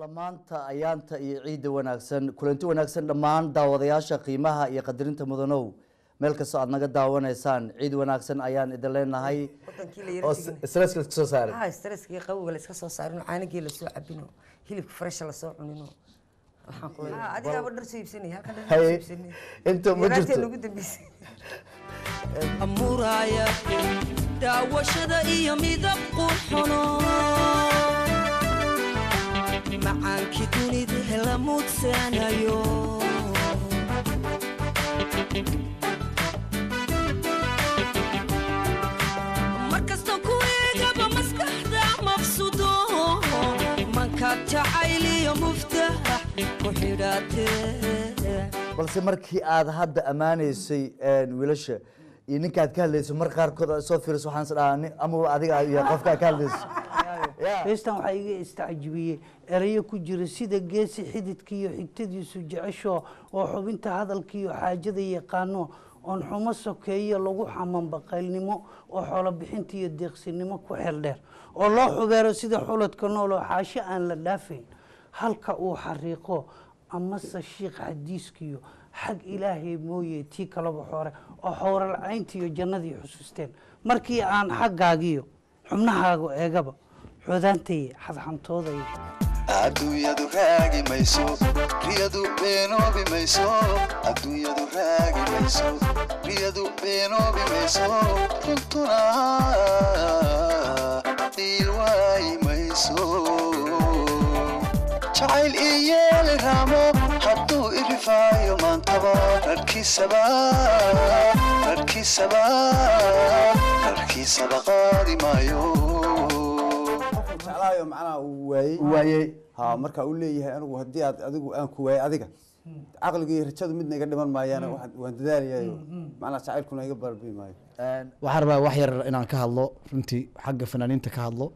lamaanta ayaanta iyo ciida wanaagsan kulanti wanaagsan dhammaan daawadayaasha qiimaha iyo qadarinta mudanow meel kasta aad naga daawanaysaan ciid wanaagsan ayaan idin leenahay stress ka soo saaray stress ka qawga la iska soo saarin caanigii la soo cabino hilibka fresh la soo cunino waxaan ku leeyahay adiga ba dhar siibsanay halkan dhar siibsanay inta ma jirto ugu dambeysay amuraya daawashada iyo midab qurxono macaanki dunida hela mudsanayo markasta ku eegaba maskaxda maqsudo manka jacayliyo muftax ku xidhaatee balse markii aad hadda amaaneysay wiilasha iyo ninkaad ka hadlayso mar qaarkood soo fiiriso waxaan isdhahaa ama adiga iyo qofka ka hadlayso heestan waxaa iga istacjibiyey erayo ku jira sida geesi xididka iyo xigtadiisu jecesho oo xubinta hadalka iyo xaajada yaqaano oon xumo sokeeyo lagu xaman baqaylnimo oo xoolo bixinta iyo deeqsinimo ku xeel dheer oo loo xubeero sida xuladka nool oo xaasho aan la dhaafayn halka uu xariiqo amase shiikh xadiiskiyo xag ilaahay mooye tii kalaba hore oo xowralcaynta iyo jannadii xusuusteen markii aan xaggaagiyo xubnahaagu eegaba xodaantay xadxantooday adduunyadu raagi mayso riyadu beenoobi mayso adduunyadu raagi mayso riyadu beenoobi mayso runtuna dhiil waayi mayso jacayl iyeel raamo hadduu irifaayo maantaba rarkiisaba qaadi maayo jeclaayo macnaha uu waayey ha marka uu leeyahay anigu haddii aad adigu aan ku waayay adiga caqliga iyo rajadu midna iga dhiman maayaan waan dadaalayayo macnaha jacaylkuna iga barbi maayo waxaan rabaa wax yar inaan ka hadlo runtii xagga fanaaniinta ka hadlo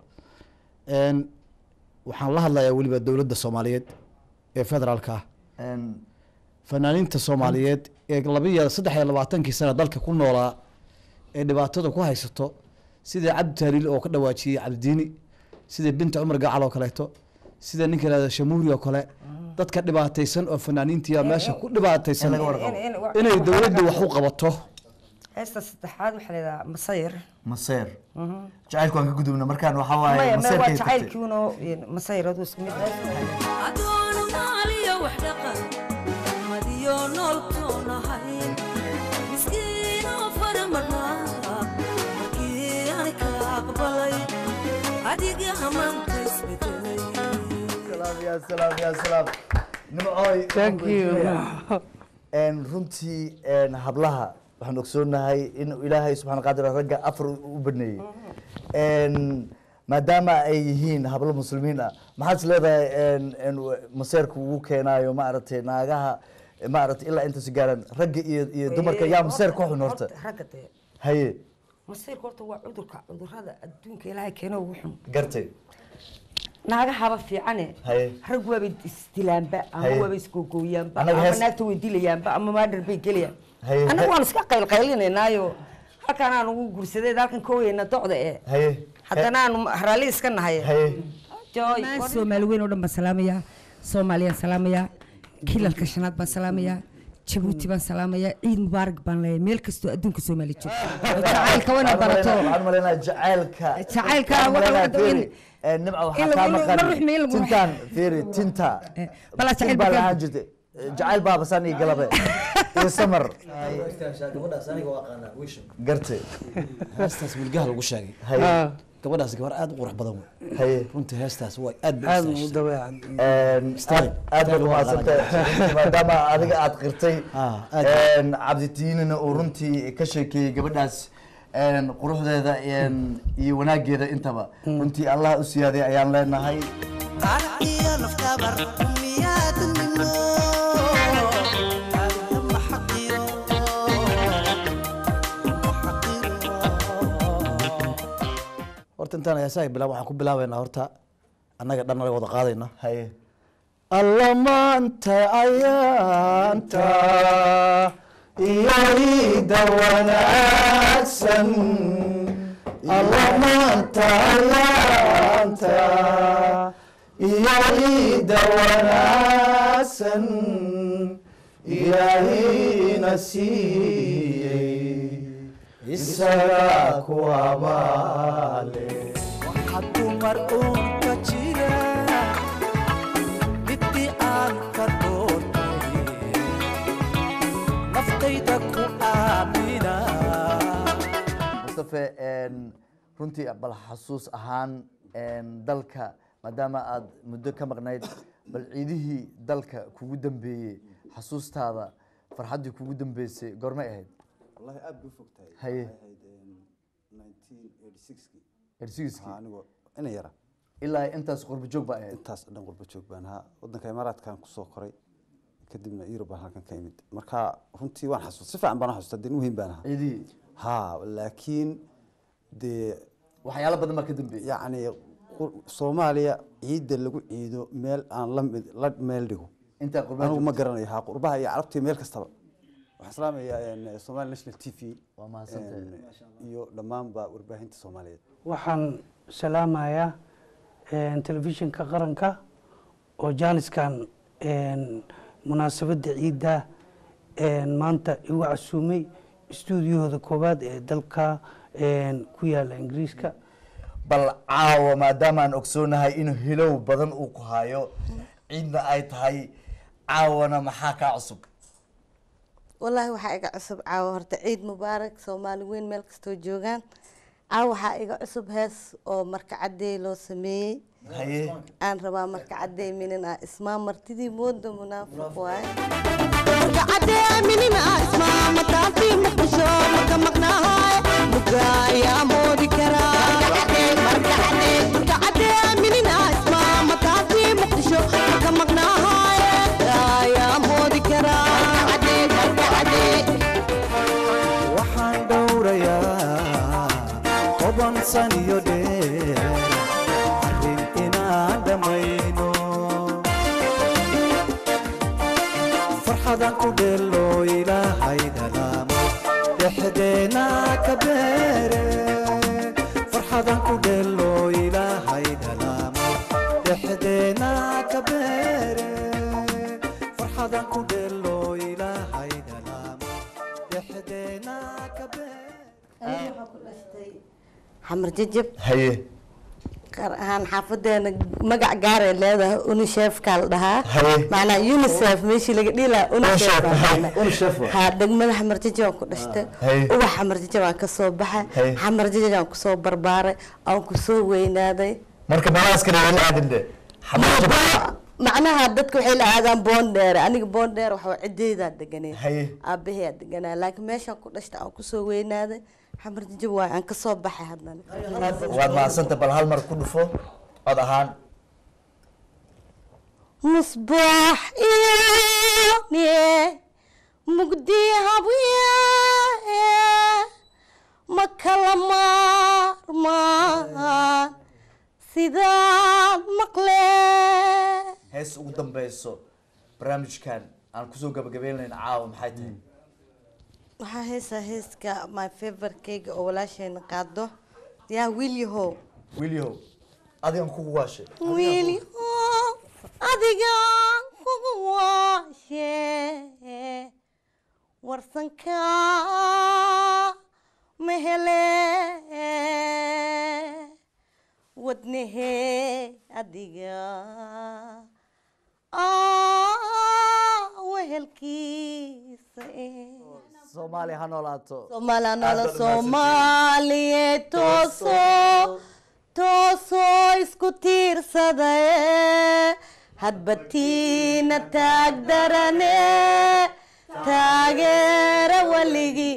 waxaan la hadlayaa weliba dowladda soomaaliyeed ee federaalka ah fanaaniinta soomaaliyeed ee 23 sano dalka ku noolaa ee dhibaatada ku haysato sida cabdi tahliil oo ka dhawaajiyay cabdidiini sida binta cumar gacal oo kaleeto sida ninka la shamuuri oo kale dadka dhibaataysan oo fanaaniinta meesha ku dhibaataysan inay dowladdu wax u qabato heesta saddexaad waxa leedahay masayr jacaylku aan ka gudubna markaan waxa waaye masayr jacaylkiino masayradu isku mid adoon maaliyo wax dhaqan madiyo nool toonahay miskiino farmarna markii ka aqbalay adiga hamanta isbedelay salaam ya salaam nimcooy thank you runtii hablaha waxaan ogsoonahay in ilaahay subxaana qaadir ragga afar u baneeyey maadaama ay yihiin hablo muslimiin ah maxaad isleedahay maseerku ugu keenaayo maaragtay naagaha maaragtay ilaa inta si gaaran ragga iyo dumarka yaa maseer ku xun horta ragga dee haye maseerku horta waa cudurrada adduunka ilaahay keeno ugu xun gartay naagahaba fiicane rag waaba isdilaanba ama waaba isgogooyaanba ama naagta way dilayaanba ama maadhar bay gelayaan anagu waan iska qaylqaylinaynaayo halkaan aan ugu gursaday halkan kooyayna docda haddana aan raalli iska nahay soomaali weyn oo dhan baan salaamayaa soomaaliyaan salaamayaa kilalka shanaad baan salaamayaa jabuuti baan salaamayaa ciid mubaarak baan leeyahay meel kastoo adduunka soomaali joogto jacaylka wana barato waxaan maleynaa jacaylka nimca waxaa kaa maqan tintaan fiiri tinta bala jacayl baa lahaan jirtay jacayl baa basaan iyo galabe iyo samar gabadhaas aniga waa qaanaa wiisha gartay heestaas wilgaha lagu sheegay gabadhaas gabar aad u qurux badan wey runtii heestaas way aad u dabeecad aad baad umahadsantahay maadaama adiga aad qirtay cabditiinina uu runtii ka sheekeeyey gabadhaas quruxdeeda iyo wanaageeda intaba runtii allah u siyaaday ayaan leenahay horta intaan heesaha bilaab waxaan ku bilaabaynaa horta annaga dhan naga wada qaadayna haye alla maanta ayaanta iyo ciida wanaagsan alla maanta ayaanta يعيد وناسا إلهي نسيي إسراك وابالي waxaad dumar uun ka jira midii aan ka doortay naftayda ku aamina mustafa runtii bal xasuus ahaan dalka maadaama aad muddo ka maqnayd bal ciidihii dalka kugu dambeeyey xasuustaada farxaddii kugu dambeysay goormay ahayd wallahi aad buu fogtahay haye 1986 ersigiskii anigoo ina yara ilaa intaas qurbo joog baa ahayd intaas dhan qurbo joog baan ahaa waddanka imaaraadkan kusoo koray kadibna Europe baan halkan ka imid marka runtii waan xasuus si fiican baan xasuustaa din muhiim baan ahaa ciidii ha laakiin de waxyaalo badan baa ka dambeeyay yacni Soomaaliya ciidda lagu ciido meel aan la meel dhigo inta qurbo anigu ma garanayo ha qurbaha iyo carabtii meel kastaba waxaan salaamayaa Somali National TV waa mahadsantahay iyo dhammaanba warbaahinta Soomaaliyeed waxaan salaamayaa telefishinka qaranka oo jaaniskan munaasabadda ciidda maanta igu casuumay istuudiyahooda koowaad ee dalka ku yaala ingiriiska bal caawa maadaama aan ogsoonahay inuu hilow badan uu ku hayo ciidna ay tahay caawana maxaa kaa cusub والله waxaa iga cusub caawa horta ciid mubaarak Soomaali weyn meel kasto joogan caawa waxaa iga cusub hees oo marka cadeey loo sameeyay haye aan rabaa marka cadeey minina ismaa martidii moodo munaafiq waay marka cadeey minina ismaa mataafi muqdisho marka maqnaahay mugaya moodi karaa marka cadeey minina ismaa mataafi muqdisho marka maqnaahay ya moodi karaa waxaan dhowrayaa toban san iyo dheer arrin inaan dhammayno farxadan ku dheelo ilaahay dhalaamo dhexdeena ka beere farxadan ku dheelo ilaahay dhalaamo dhexdeena ka beere farxadan ku dheelo ilaahay dhalaamo dhexdeena ka beere xamar jajab haye gaar ahaan xaafadeena magac gaar ay leedahay UNICEF ka la dhahaa macnaa UNICEF meeshii laga dhilaa UNICEF ha degmada xamar jajab ku dhashtay ubax xamar jajab aan ka soo baxay xamar jajab aan ku soo barbaaray aan ku soo weynaaday marka meelahaas kale la aadinde xamar jajab macnaha dadku waxay la aadaan boondeer aniga boondeer waxa cideeda deganay aabahay deganaa laakiin meesha ku dhashtay aan ku soo weynaaday xamar jajab waa aan ka soo baxay hadana waad maasanta bal hal mar ku dhufo cod ahaan مصباح يا مقدي هبيا مكلمار ما سيدان مقلي hees ugu dambeyso barnaamijkan aan kusoo gabagabeynayna caawa maxay tahay waxaa heeska my favorite cake oo walaashayna qaado yaa wilyahow adigan kugu waashay wilyahow adigan kugu waashay warsanka mehele wadnehe adiga wehelkiisa Soomaali ha noolaato Soomaaliye tooso isku tiirsaday hadbatiina taag darane taageera waligii